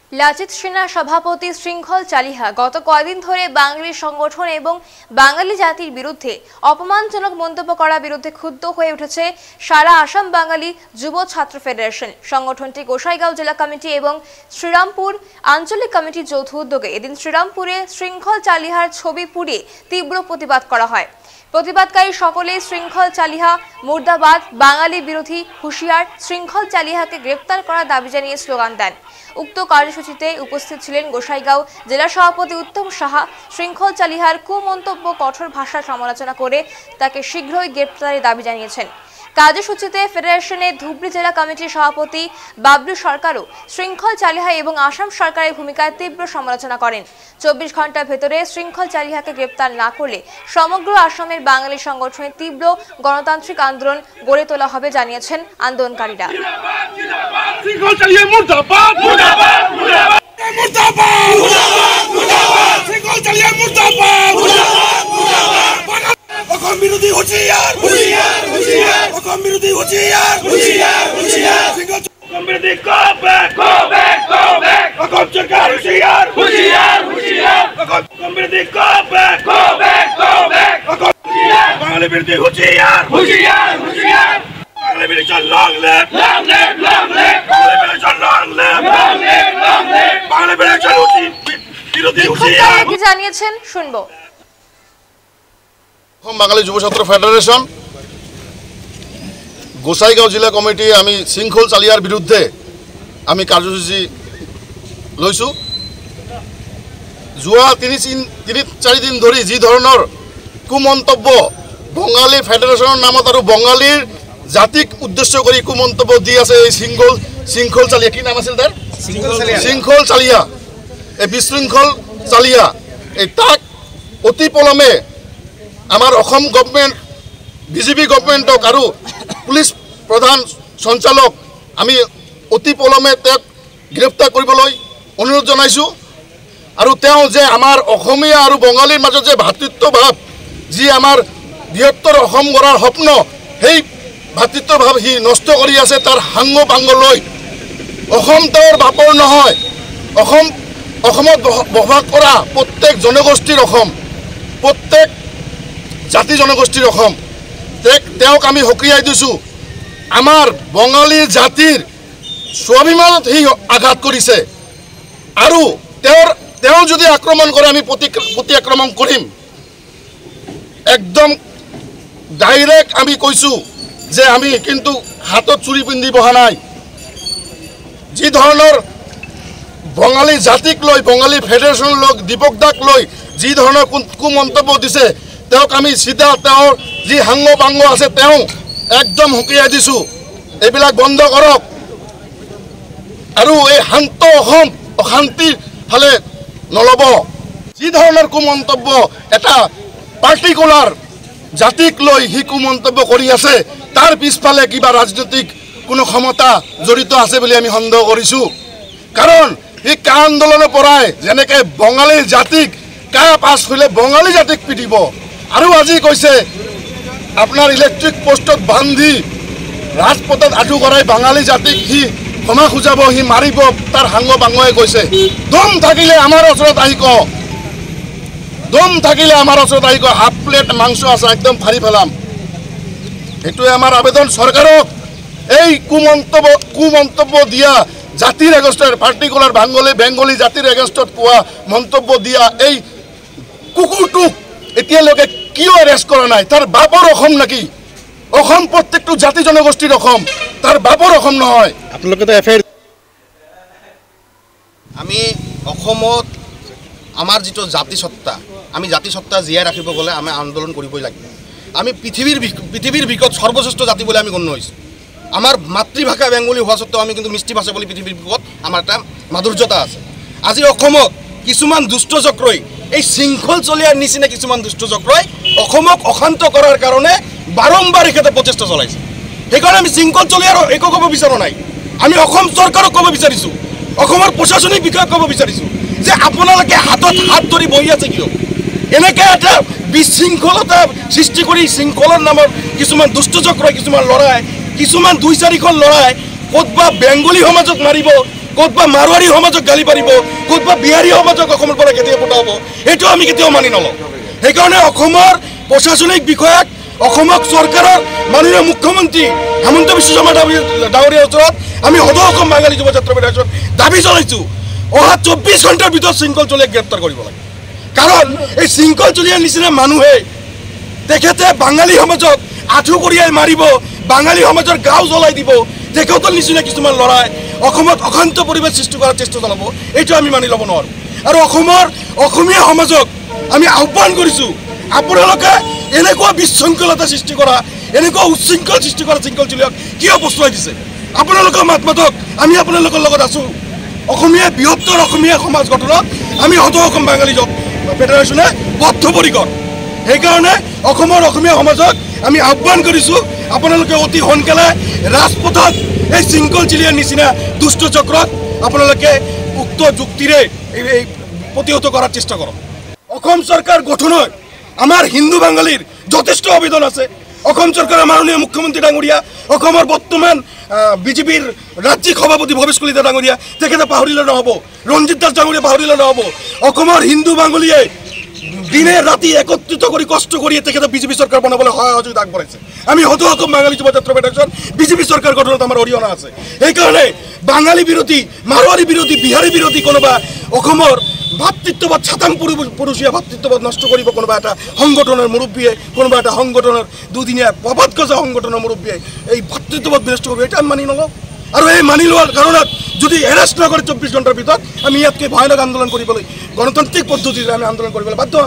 লাচিত সেনা সভাপতি শৃঙ্খল চালিহা গত কয়েকদিন ধরে বাঙালি সংগঠন এবং বাঙালি জাতির বিরুদ্ধে অপমানজনক মন্তব্য করার বিরুদ্ধে ক্ষুব্ধ হয়ে উঠেছে সারা আসাম বাঙালি যুব ছাত্র ফেডারেশন। সংগঠনটি গোসাইগাঁও জেলা কমিটি এবং শ্রীরামপুর আঞ্চলিক কমিটির যৌথ উদ্যোগে এদিন শ্রীরামপুরে শৃঙ্খল চালিহার ছবি পুড়িয়ে তীব্র প্রতিবাদ করা হয়। প্রতিবাদকারী সকলে শৃঙ্খল চালিহা মুর্দাবাদ, বাঙালি বিরোধী হুঁশিয়ার, শৃঙ্খল চালিহাকে গ্রেপ্তার করার দাবি জানিয়ে স্লোগান দেন। উক্ত কার্যসূচিতে উপস্থিত ছিলেন গোসাইগাঁও জেলা সভাপতি উত্তম সাহা। শৃঙ্খল চালিহার কুমন্তব্য কঠোর ভাষায় সমালোচনা করে তাকে শীঘ্রই গ্রেপ্তারের দাবি জানিয়েছেন। কার্যসূচিতে ফেডারেশনের ধুবড়ী জেলা কমিটির সভাপতি বাবলু সরকারও শৃঙ্খল চালিহা এবং আসাম সরকারের ভূমিকায় তীব্র সমালোচনা করেন। 24 ঘন্টার ভেতরে শৃঙ্খল চালিহাকে গ্রেপ্তার না করলে সমগ্র আসামের বাঙালি সংগঠনের তীব্র গণতান্ত্রিক আন্দোলন গড়ে তোলা হবে জানিয়েছেন আন্দোলনকারীরা। বিরোধী হুঁশিয়ার হুঁশিয়ার হুঁশিয়ার অসম বিরোধী হুঁশিয়ার হুঁশিয়ার হুঁশিয়ার অসম বিরোধী গো ব্যাক অসম সরকার হুঁশিয়ার হুঁশিয়ার হুঁশিয়ার অসম বিরোধী গো ব্যাক অসম বাঙালি বিরোধী হুঁশিয়ার হুঁশিয়ার হুঁশিয়ার বাঙালি বিরোধী লং লেফট বাঙালি বিরোধী লং লেফট বাঙালি বিরোধী হুঁশিয়ার কি জানিয়েছেন শুনবো। বাঙালি যুব ছাত্র ফেডারেশন গোসাইগাঁও জেলা কমিটি আমি শৃঙ্খল চালিয়ার বিরুদ্ধে আমি কার্যসূচী লৈছোঁ। যোৱা 3-4 দিন ধৰি যি ধৰণৰ কুমন্তব্য বঙালী ফেডারেশনৰ নামত আৰু বঙালীৰ জাতিক উদ্দেশ্য কৰি কুমন্তব্য দি আছে এই শৃঙ্খল চালিয়া, কি নাম আছিল তাৰ? শৃঙ্খল চালিয়া, এই বিশৃঙ্খল চালিয়া, এই তাক অতি পলমে আমার অসম গভর্নমেন্ট বিজেপি গভর্নমেন্টক আৰু পুলিশ প্রধান সঞ্চালক আমি অতি পলমে তাক গ্রেপ্তার কৰিবলৈ অনুরোধ জনাইছোঁ। আৰু তেওঁ যে আমাৰ অসমীয়া আৰু বঙালীৰ মাজত যে ভাতৃত্বভাৱ, যি আমাৰ বৃহত্তৰ অসম গঢ়াৰ স্বপ্ন, সেই ভাতৃত্বভাৱ সি নষ্ট কৰি আছে। তাৰ সাংগ পাংগ লৈ অসম তেওঁৰ বাপৰ নহয়, অসমত বসবাস কৰা প্ৰত্যেক জনগোষ্ঠীৰ অসম, প্ৰত্যেক জাতি জনগোষ্ঠীৰ অসম। তেওঁক আমি সকীয়াই দিছোঁ। আমাৰ বঙালী জাতিৰ স্বাভিমানত সি আঘাত কৰিছে আৰু তেওঁ যদি আক্ৰমণ কৰে আমি প্ৰতি আক্ৰমণ কৰিম। একদম ডাইৰেক্ট আমি কৈছোঁ যে আমি কিন্তু হাতত চুৰি পিন্ধি বহা নাই। যি ধৰণৰ বঙালী জাতিক লৈ, বঙালী ফেডাৰেশ্যন লৈ, দীপক দাক লৈ যি ধৰণৰ কুমন্তব্য দিছে, তেওঁক আমি চিধা তেওঁৰ যি সাংগ পাংগ আছে তেওঁ একদম সকীয়াই দিছোঁ। এইবিলাক বন্ধ কৰক আৰু এই শান্ত অসম অশান্তিৰ ফালে নল'ব। যি ধৰণৰ কুমন্তব্য এটা পাৰ্টিকুলাৰ জাতিক লৈ সি কুমন্তব্য কৰি আছে, তাৰ পিছফালে কিবা ৰাজনৈতিক কোনো ক্ষমতা জড়িত আছে বুলি আমি সন্দেহ কৰিছোঁ। কাৰণ এই কা আন্দোলনৰ পৰাই যেনেকৈ বঙালী জাতিক কা পাছ কৰিলে বঙালী জাতিক পিটিব, আৰু আজি কৈছে আপোনাৰ ইলেক্ট্ৰিক পোষ্টত বান্ধি ৰাজপথত আঁঠু কৰাই বাঙালী জাতিক সি ক্ষমা খুজাব, সি মাৰিব, তাৰ সাংগ পাংগই কৈছে। দম থাকিলে আমাৰ ওচৰত আহি কওক, দম থাকিলে আমাৰ ওচৰত আহি কওক, হাফ প্লেট মাংস আছে একদম ফাৰি পেলাম। এইটোৱে আমাৰ আবেদন চৰকাৰক। এই কুমন্তব্য দিয়া জাতিৰ এগেইনষ্টত, পাৰ্টিকুলাৰ বেংগলী জাতিৰ এগেইনষ্টত কোৱা মন্তব্য দিয়া এই কুকুৰটোক এতিয়ালৈকে কিয় এৰেষ্ট কৰা নাই? তাৰ বাপৰ অসম নেকি? অসম প্ৰত্যেকটো জাতি জনগোষ্ঠীৰ অসম, তাৰ বাপৰ অসম নহয়। আপোনালোকেতো আমি অসমত আমাৰ যিটো জাতিসত্তা, আমি জাতিসত্তা জীয়াই ৰাখিব গ'লে আমি আন্দোলন কৰিবই লাগিব। আমি পৃথিৱীৰ ভিতৰত সৰ্বশ্ৰেষ্ঠ জাতি বুলি আমি গণ্য হৈছোঁ। আমাৰ মাতৃভাষা বেংগলী হোৱা সত্ত্বেও আমি কিন্তু মিষ্টি ভাষা বুলি পৃথিৱীৰ ভিতৰত আমাৰ এটা মাধুৰ্যতা আছে। আজি অসমত কিছুমান দুষ্ট চক্ৰই, এই শৃংখল চলিয়াৰ নিচিনা কিছুমান দুষ্ট চক্ৰই অসমক অশান্ত কৰাৰ কাৰণে বাৰম্বাৰ এখেতে প্ৰচেষ্টা চলাইছে। সেইকাৰণে আমি শৃংখল চলিয়াৰ একো ক'ব বিচৰা নাই। আমি অসম চৰকাৰক ক'ব বিচাৰিছোঁ, অসমৰ প্ৰশাসনিক বিষয়াক ক'ব বিচাৰিছোঁ যে আপোনালোকে হাতত হাত ধৰি বহি আছে কিয়? এনেকৈ এটা বিশৃংখলতা সৃষ্টি কৰি শৃংখলৰ নামত কিছুমান দুষ্ট চক্ৰই, কিছুমান ল'ৰাই, কিছুমান 2-4খন ল'ৰাই ক'তবা বেংগলী সমাজক মাৰিব, ক'তবা মাৰোৱাৰী সমাজক গালি পাৰিব, ক'তবা বিহাৰী সমাজক অসমৰ পৰা কেতিয়া পঠাব, এইটো আমি কেতিয়াও মানি নলওঁ। সেইকাৰণে অসমৰ প্ৰশাসনিক বিষয়াক, অসমক চৰকাৰৰ মাননীয় মুখ্যমন্ত্ৰী হেমন্ত বিশ্ব শৰ্মা ডাঙৰীয়াৰ ওচৰত আমি সদৌ অসম বাঙালী যুৱ ছাত্ৰ ফেডাৰেশ্যন দাবী জনাইছোঁ, অহা 24 ঘণ্টাৰ ভিতৰত শৃংখল চলিয়াক গ্ৰেপ্তাৰ কৰিব লাগে। কাৰণ এই শৃংখল চলিয়াৰ নিচিনা মানুহে তেখেতে বাঙালী সমাজক আঁঠু কঢ়িয়াই মাৰিব, বাঙালী সমাজৰ গাঁও জ্বলাই দিব, তেখেতৰ নিচিনা কিছুমান ল'ৰাই অসমত অশান্ত পৰিৱেশ সৃষ্টি কৰাৰ চেষ্টা চলাব, এইটো আমি মানি ল'ব নোৱাৰোঁ। আৰু অসমীয়া সমাজক আমি আহ্বান কৰিছোঁ, আপোনালোকে এনেকুৱা বিশৃংখলতা সৃষ্টি কৰা, এনেকুৱা উচ্ছৃংখল সৃষ্টি কৰা শৃংখল চলিয়াক কিয় প্ৰশ্ৰয় দিছে? আপোনালোকৰ মাত মাতক, আমি আপোনালোকৰ লগত আছোঁ। বৃহত্তৰ অসমীয়া সমাজ গঠনত আমি সদৌ অসম বাঙালী ফেডাৰেশ্যনে বদ্ধপৰিকৰ। সেইকাৰণে অসমীয়া সমাজক আমি আহ্বান কৰিছোঁ, আপোনালোকে অতি সোনকালে ৰাজপথত এই শৃংখল চিলিয়াৰ নিচিনা দুষ্ট চক্ৰক আপোনালোকে উক্ত যুক্তিৰে এই প্ৰতিহত কৰাৰ চেষ্টা কৰক। অসম চৰকাৰ গঠনত আমাৰ হিন্দু বাঙালীৰ যথেষ্ট আবেদন আছে। অসম চৰকাৰৰ মাননীয় মুখ্যমন্ত্ৰী ডাঙৰীয়া, অসমৰ বৰ্তমান বিজেপিৰ ৰাজ্যিক সভাপতি ভৱেশ কলিতা ডাঙৰীয়া, তেখেতে পাহৰিলে নহ'ব। ৰঞ্জিত দাস ডাঙৰীয়া পাহৰিলে নহ'ব। অসমৰ হিন্দু বাঙালীয়ে দিনে ৰাতি একত্ৰিত কৰি কষ্ট কৰিয়ে তেখেতে বিজেপি চৰকাৰ বনাবলৈ সহযোগিতা আগবঢ়াইছে। আমি সদৌ অসম বাঙালী যুৱ ছাত্ৰ ফেডাৰেশ্যন বিজেপি চৰকাৰ গঠনত আমাৰ অৰিহণা আছে। সেইকাৰণে বাঙালী বিৰোধী, মাৰোৱাৰী বিৰোধী, বিহাৰী বিৰোধী কোনোবা অসমৰ ভাতৃত্ববাদ, ছাতাং পুৰুষীয়া ভাতৃত্ববাদ নষ্ট কৰিব কোনোবা এটা সংগঠনৰ মুৰব্বীয়ে, কোনোবা এটা সংগঠনৰ দুদিনীয়া প্ৰবাদ গজা সংগঠনৰ মুৰব্বীয়ে এই ভাতৃত্ববাদ বিনষ্ট কৰিব, এটা আমি মানি নলওঁ। আৰু এই মানি লোৱাৰ কাৰণত যদি এৰেষ্ট নকৰে 24 ঘণ্টাৰ ভিতৰত আমি ইয়াতকৈ ভয়ানক আন্দোলন কৰিবলৈ, গণতান্ত্ৰিক পদ্ধতিৰে আমি আন্দোলন কৰিবলৈ বাধ্য।